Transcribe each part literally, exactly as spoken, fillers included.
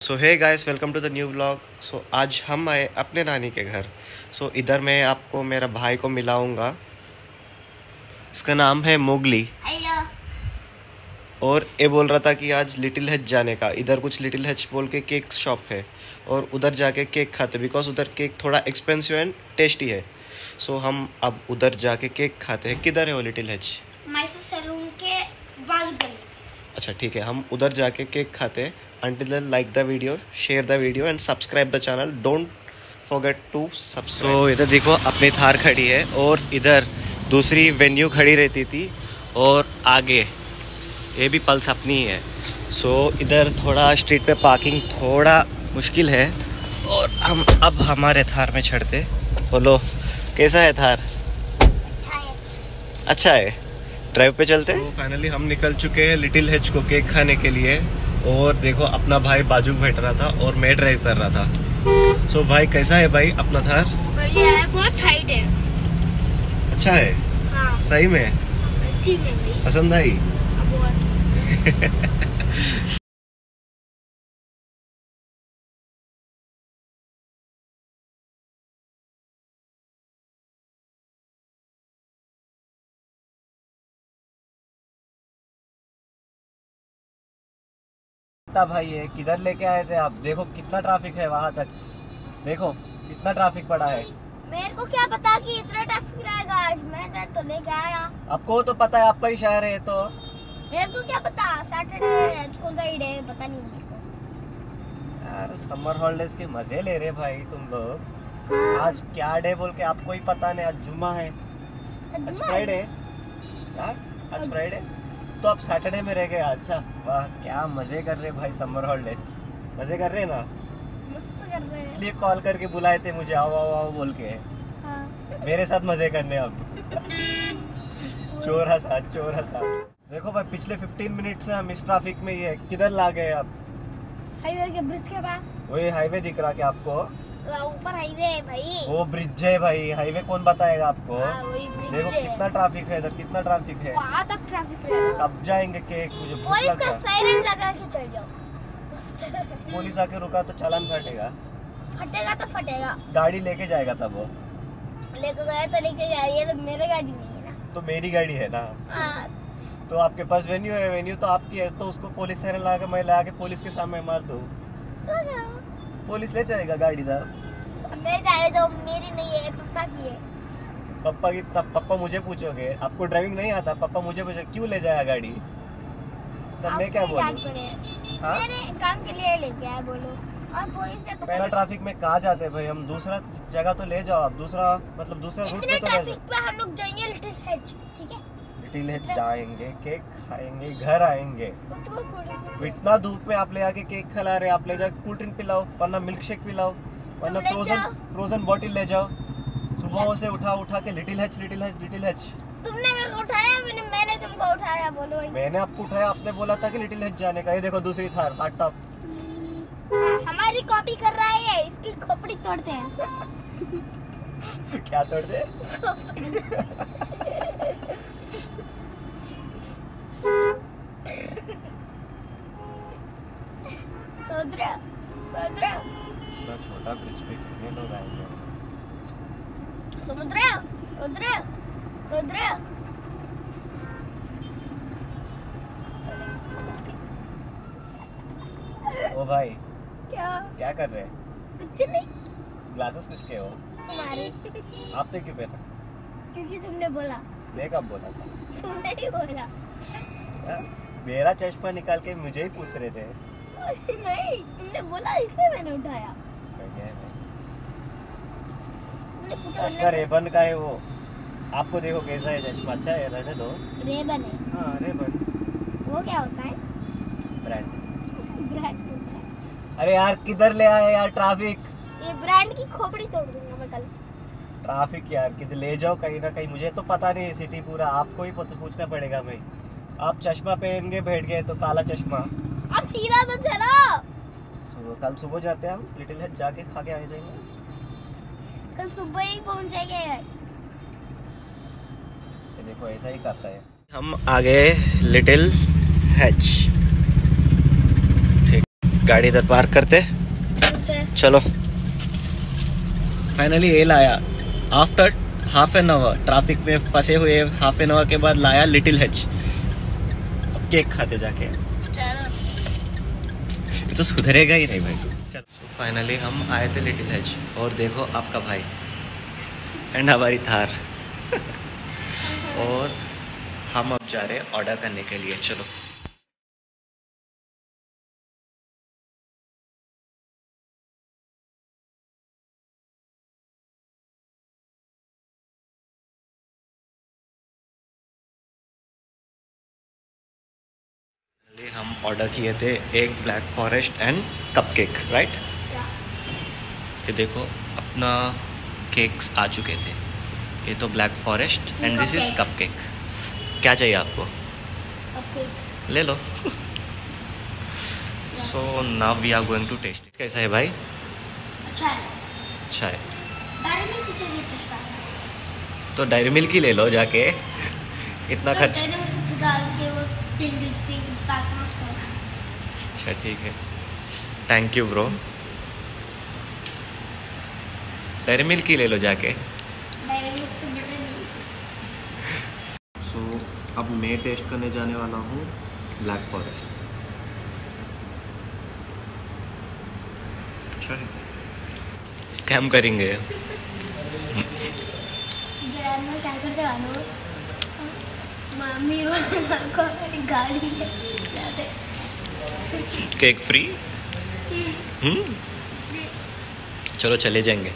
So hey guys, welcome to the new vlog. So आज हम आए अपने नानी के घर। सो so, इधर मैं आपको मेरा भाई को मिलाऊंगा। इसका नाम है मोगली। और ये बोल रहा था कि आज लिटिल हच जाने का। इधर कुछ लिटिल हच बोल के केक शॉप है और उधर जाके केक खाते, बिकॉज उधर केक थोड़ा एक्सपेंसिव एंड टेस्टी है। सो so, हम अब उधर जाके केक खाते हैं। किधर है वो लिटिल हच? सैलून के बाजू। अच्छा ठीक है, हम उधर जाके केक खाते हैं। Until then, like the video, share the video and subscribe the channel. Don't forget to subscribe. So इधर देखो अपनी थार खड़ी है और इधर दूसरी वेन्यू खड़ी रहती थी और आगे ये भी पल्स अपनी ही है। सो so, इधर थोड़ा स्ट्रीट पे पार्किंग थोड़ा मुश्किल है और हम अब हमारे थार में चढ़ते। बोलो कैसा है थार? अच्छा है। अच्छा है, ड्राइव पे चलते। तो फाइनली हम निकल चुके हैं लिटिल हच को केक खाने के लिए। और देखो अपना भाई बाजू बैठ रहा था और मैं ड्राइव कर रहा था। सो so, भाई कैसा है भाई अपना थार? बढ़िया है, बहुत हाइट है। अच्छा है। हाँ। सही में? ठीक है भाई। पसंद आई? बहुत। भाई ये किधर लेके आए थे आप? देखो कितना ट्रैफिक है वहां तक। देखो कितना ट्रैफिक पड़ा है। मेरे को क्या पता कि इतना ट्रैफिक रहेगा आज। मैं तो लेके आया। आपको तो पता है, आपका ही शहर है तो। मेरे को क्या पता, सैटरडे कौन सा डे है पता नहीं मेरे को। यार समर हॉलिडेज के मजे ले रहे भाई तुम लोग। हाँ। आज क्या डे बोल के आपको ही पता नहीं। आज जुम्मा है, आज फ्राइडे यार, आज फ्राइडे तो आप सैटरडे में रह गए। अच्छा वाह, क्या मजे कर रहे भाई समर हॉलिडेज। मजे कर रहे ना? मस्त कर रहे हैं। इसलिए कॉल करके बुलाए थे मुझे, आओ आओ आओ बोल के। हाँ। मेरे साथ मजे करने अब। चोर हसा चोर हसा। देखो भाई पिछले पंद्रह मिनट से हम इस ट्रैफिक में ही है। किधर ला गए आप? हाईवे के ब्रिज के पास। वही हाईवे दिख रहा क्या आपको? ऊपर हाईवे है भाई। वो ब्रिज है भाई, हाईवे कौन बताएगा आपको? हाँ, वही ब्रिज देखो है। कितना ट्रैफिक है इधर, कितना ट्रैफिक है। वहाँ तक ट्रैफिक रहेगा। कब जाएंगे केक? मुझे भूख पुलिस लगा। का सायरन लगा के चल जाओ। पुलिस आके रुका तो चालान फटेगा। फटेगा तो फटेगा। गाड़ी लेके जाएगा तब वो। लेके गया तो लेके गया, ये तो मेरी गाड़ी नहीं है ना। तो मेरी गाड़ी है ना। हाँ। तो आपके पास वेन्यू है, वेन्यू तो आपकी है, तो उसको पुलिस सायरन लगा के मैं ला के पुलिस के सामने मार दूं। पुलिस ले जाएगा गाड़ी था। ले जाए तो मेरी नहीं है, पापा की है। पापा की? तब पापा मुझे पूछोगे? आपको ड्राइविंग नहीं आता? पापा मुझे पूछो क्यों ले जाया गाड़ी? तब मैं क्या बोलूं? हाँ? मेरे काम के लिए लेके आया बोलो। और पुलिस से तो पहला ट्रैफिक में कहाँ जाते भाई हम? दूसरा जगह तो ले जाओ आप, दूसरा मतलब दूसरा रूट पे तो ले जाओ। ट्रैफिक पे हम लोग जाएंगे लिटिल हच, ठीक है? लिटिल हच जाएंगे, केक खाएंगे, घर आएंगे। इतना धूप में आप ले आके केक खिला रहे, आप ले जाके कोल्ड ड्रिंक पिलाओ, वरना मिल्क शेक पिलाओ, वरना फ्रोजन फ्रोजन बॉटल ले जाओ। सुबह से उठा उठा के Little Hutch Little Hutch Little Hutch. तुमने मेरे को उठाया, मैंने मैंने तुमको उठाया बोलो। मैंने आपको उठाया, आपने बोला था कि लिटिल हच जाने का। ये देखो दूसरी थार हॉट टॉप। हमारी कॉपी कर रहा है, इसकी खोपड़ी तोड़ते हैं। क्या तोड़ते? छोटा ब्रिज पे कितने लोग आएंगे? समुद्र समुद्र समुद्र। ओ भाई क्या क्या कर रहे हैं? कुछ नहीं। ग्लासेस किसके हो? तुम्हारे। आपने क्यों पहना? क्योंकि तुमने बोला। मैं कब बोला था? तुमने ही बोला। आ, मेरा चश्मा निकाल के मुझे ही पूछ रहे थे। नहीं, तुमने बोला इसलिए मैंने उठाया। चश्मा रेबन का है वो। आपको देखो कैसा है चश्मा। अच्छा है, रहने दो। रेबन है। हाँ रेबन। वो क्या होता है? ब्रांड। ब्रांड होता है। अरे यार किधर ले आए यार ट्रैफिक। ये ब्रांड की खोपड़ी तोड़ दूंगा मैं कल। ट्रैफिक यार किधर ले जाओ कहीं ना कहीं। मुझे तो पता नहीं है सिटी पूरा, आपको ही पूछना पड़ेगा। मैं आप चश्मा पहन के बैठ गए तो काला चश्मा। अब सीधा तो चलो। सुबह कल सुबह जाते हैं हम लिटिल हच, जाके खा के आ जाएंगे। कल सुबह ही पहुंच जाएंगे। देखो ऐसा ही करता है। हम आ गए लिटिल हच। ठीक गाड़ी इधर पार्क करते, चलो। फाइनली ये लाया after half an hour, traffic में फंसे हुए हाफ एन आवर के बाद लाया लिटिल हच। अब केक खाते जाके, ये तो सुधरेगा ही नहीं भाई। चलो फाइनली हम आए थे लिटिल हच और देखो आपका भाई एंड हमारी थार और हम अब जा रहे हैं ऑर्डर करने के लिए। चलो हम ऑर्डर किए थे एक black forest and cupcake, right? ये देखो अपना केक्स आ चुके थे। ये तो black forest and this is cupcake. क्या चाहिए आपको? ले लो। So now we are going to taste it. कैसा है भाई? अच्छा है। अच्छा है डायरी मिल्क की चीज़ें टेस्ट आता है। तो डायरी मिल्क ही ले लो जाके, इतना खर्च। डायरी मिल्क डाल के वो स्प्रिंगल्स स्प्रिंगल्स डाल के मस्त होगा। अच्छा ठीक है, thank you bro. Dairy milk ही ले लो जाके। डायरी मिल्क से बेटर नहीं। सो so, अब मैं टेस्ट करने जाने वाला हूँ ब्लैक फॉरेस्ट। अच्छा है, स्कैम करेंगे। जरा मैं क्या करते वालों मम्मी को गाड़ी ले जाते केक फ्री। हम्म चलो चले जाएंगे।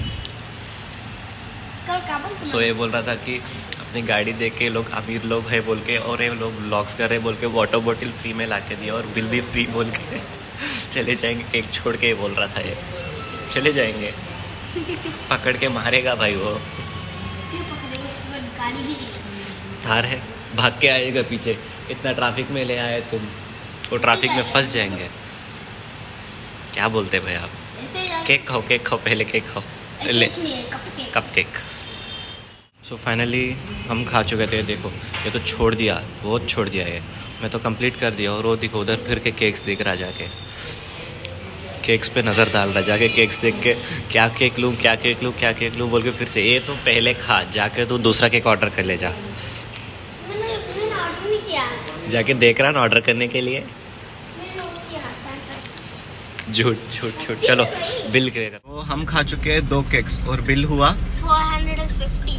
कल काबल सो ये बोल रहा था कि अपनी गाड़ी देख के लोग अमीर लोग है बोल के, और ये लोग व्लॉग्स कर रहे बोल के वाटर बोतल फ्री में ला के दिया और बिल भी फ्री बोल के चले जाएंगे। केक छोड़ के ये बोल रहा था, ये चले जाएंगे। पकड़ के मारेगा भाई वो। क्यों पकड़ेगा? उसके बाद गाड़ी भी नहीं। थार है, भाग के आएगा पीछे। इतना ट्रैफिक में ले आए तुम, वो ट्रैफिक में फंस जाएंगे। क्या बोलते भाई आप? ऐसे जाके केक खाओ, केक खाओ, पहले केक खाओ। ले केक नहीं है, cupcake. Cup cake. So finally हम खा चुके थे। देखो ये तो छोड़ दिया, बहुत छोड़ दिया ये। मैं तो कंप्लीट कर दिया और वो देखो उधर फिर के केक्स देख रहा, जाके केक्स पे नज़र डाल रहा, जाके केक्स देख के क्या केक लूँ क्या केक लूँ क्या केक लूँ बोल के फिर से। ये तो पहले खा, जाके तू दूसरा केक ऑर्डर कर ले जा। मैंने मैंने ऑर्डर नहीं किया। जाके देख रहा ना ऑर्डर करने के लिए। मैंने ऑर्डर किया सैंडविच। झूठ झूठ झूठ। चलो बिल करेगा। तो हम खा चुके हैं दो केक्स और बिल हुआ four hundred fifty.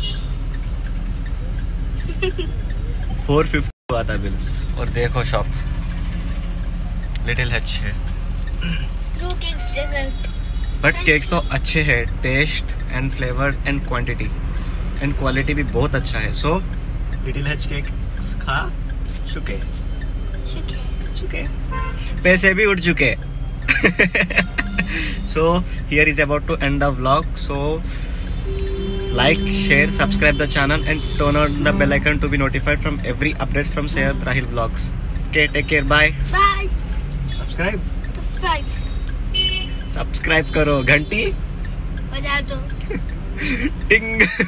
Four fifty हुआ था बिल। और देखो शॉप लिटिल हच है। Through cakes dessert. But cakes तो अच्छे हैं, taste and flavour and quantity and quality भी बहुत अच्छा है। सो लिटिल हच केक खा चुके चुके पैसे भी उठ चुके। So here is about to end the vlog. So like, share, subscribe the channel and turn on the bell icon to be notified from every update from Sayyid Rahil Vlogs. Okay, take care, bye. Bye. Subscribe. Subscribe. Subscribe करो, घंटी बजा दो। टिंग।